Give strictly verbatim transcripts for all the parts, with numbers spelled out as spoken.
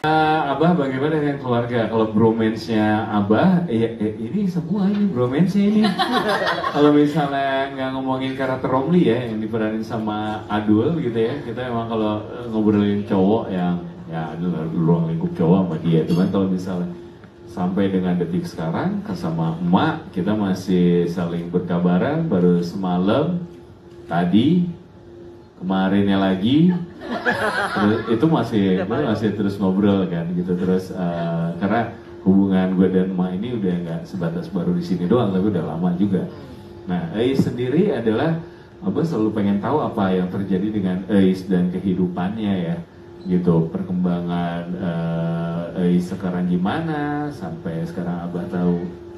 Uh, Abah bagaimana dengan keluarga? Kalau bromance-nya Abah, ya, ya, ini semua ini bromance-nya ini. Kalau misalnya nggak ngomongin karakter Romli ya, yang diperanin sama Adul gitu ya, kita emang kalau ngobrolin cowok yang ya Adul ruang lingkup cowok sama dia. Cuman kalau misalnya sampai dengan detik sekarang, sama emak kita masih saling berkabaran, baru semalam, tadi, kemarinnya lagi. Terus, itu masih itu masih terus ngobrol kan gitu terus uh, karena hubungan gue dan emak ini udah nggak sebatas baru di sini doang tapi udah lama juga. Nah, Eis sendiri adalah Abah selalu pengen tahu apa yang terjadi dengan Eis dan kehidupannya ya gitu, perkembangan uh, Eis sekarang gimana sampai sekarang Abah tahu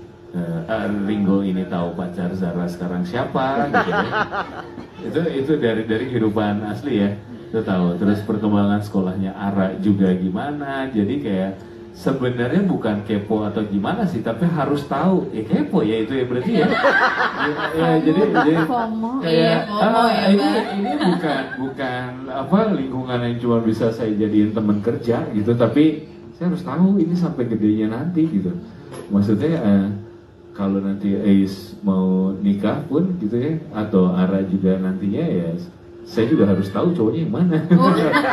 uh, Ringo ini tahu pacar Zara sekarang siapa gitu ya. itu itu dari dari kehidupan asli ya. Itu tahu, terus perkembangan sekolahnya Ara juga gimana, jadi kayak sebenarnya bukan kepo atau gimana sih, tapi harus tahu, ya kepo ya itu ya berarti ya, ya, ya jadi jadi kayak ah, ini ini bukan bukan apa lingkungan yang cuma bisa saya jadiin teman kerja gitu, tapi saya harus tahu ini sampai gedenya nanti gitu, maksudnya eh, kalau nanti Eis mau nikah pun gitu ya, atau Ara juga nantinya ya. Saya juga harus tahu cowoknya yang mana. Oh.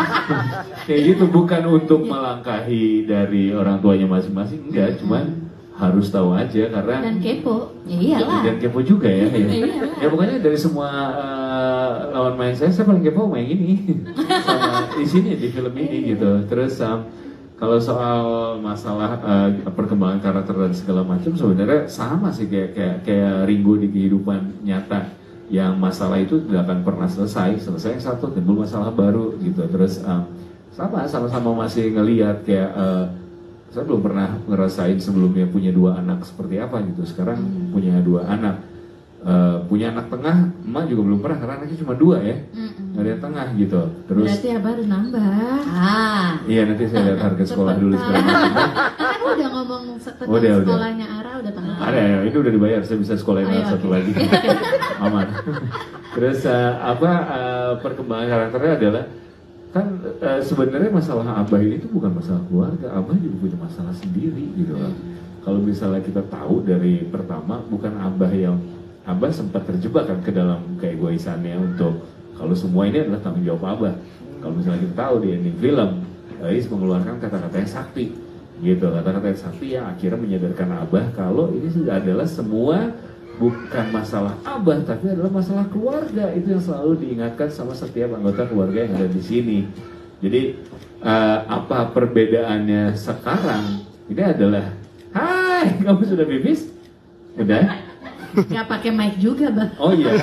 Kayak gitu, bukan untuk melangkahi dari orang tuanya masing-masing, enggak, cuman hmm. harus tahu aja karena dan kepo. Ya iyalah. Dan kepo juga ya. Ya, ya pokoknya dari semua uh, lawan main saya, saya paling kepo main ini. Sama di sini di film ini gitu. Terus um, kalau soal masalah uh, perkembangan karakter dan segala macam sebenarnya sama sih kayak kayak kayak Ringo di kehidupan nyata. Yang masalah itu tidak akan pernah selesai, selesai satu timbul masalah baru gitu. Terus um, sama sama-sama masih ngelihat kayak uh, saya belum pernah ngerasain sebelumnya punya dua anak seperti apa gitu. Sekarang hmm. punya dua anak, uh, punya anak tengah, emak juga belum pernah karena anaknya cuma dua ya, hmm. ada yang tengah gitu. Terus berarti ya baru nambah. Ah. Iya nanti saya lihat harga sekolah dulu sekarang. Kan udah ngomong tentang oh, udah, sekolahnya udah. Ara udah tengah. Ada ya, itu udah dibayar, saya bisa sekolahin oh, satu okay. lagi. Aman. Terus uh, apa uh, perkembangan karakternya adalah kan uh, sebenarnya masalah Abah ini itu bukan masalah keluarga, Abah juga punya masalah sendiri gitu kan. Kalau misalnya kita tahu dari pertama bukan Abah yang Abah sempat terjebak kan ke dalam keegoisannya untuk kalau semua ini adalah tanggung jawab Abah. Kalau misalnya kita tahu di ending film, Eis mengeluarkan kata-kata yang sakti gitu, kata-kata yang sakti yang akhirnya menyadarkan Abah kalau ini sudah adalah semua bukan masalah Abah tapi adalah masalah keluarga, itu yang selalu diingatkan sama setiap anggota keluarga yang ada di sini. Jadi uh, apa perbedaannya sekarang ini adalah hai kamu sudah pipis? Udah? Gak pakai mic juga Bang. Oh iya.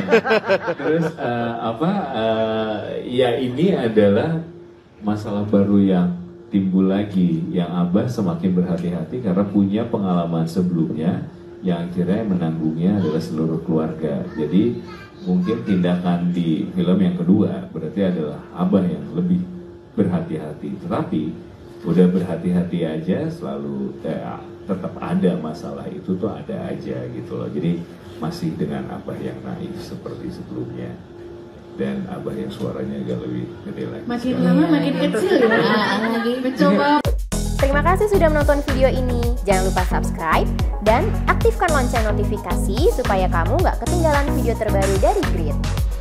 Terus uh, apa uh, ya ini adalah masalah baru yang timbul lagi, yang Abah semakin berhati-hati karena punya pengalaman sebelumnya yang akhirnya menanggungnya adalah seluruh keluarga. Jadi mungkin tindakan di film yang kedua berarti adalah Abah yang lebih berhati-hati. Tetapi udah berhati-hati aja selalu kayak tetap ada masalah itu tuh ada aja gitu loh. Jadi masih dengan Abah yang naif seperti sebelumnya dan Abah yang suaranya agak lebih gede lagi. Makin lama makin kecil ya. Lagi mencoba. Terima kasih sudah menonton video ini. Jangan lupa subscribe dan aktifkan lonceng notifikasi supaya kamu nggak ketinggalan video terbaru dari Grit.